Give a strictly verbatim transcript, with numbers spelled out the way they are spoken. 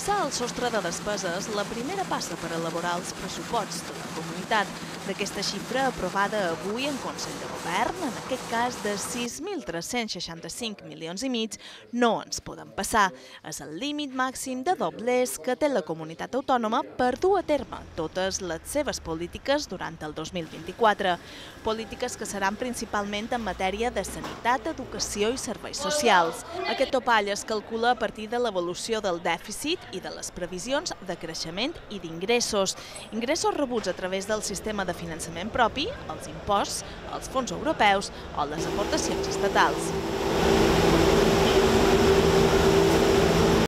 fixar el sostre de despeses la primera passa per elaborar els pressuposts de la comunitat. D'aquesta xifra aprovada avui en Consell de Govern, en aquest cas de sis mil tres-cents seixanta-cinc milions i mig, no ens poden passar. És el límit màxim de doblers que té la comunitat autònoma per dur a terme totes les seves polítiques durant el dos mil vint-i-quatre. Polítiques que seran principalment en matèria de sanitat, educació i serveis socials. Aquest topall es calcula a partir de l'evolució del dèficit i de les previsions de creixement i d'ingressos. Ingressos rebuts a través del sistema de finançament propi, els imposts, els fons europeus o les aportacions estatals.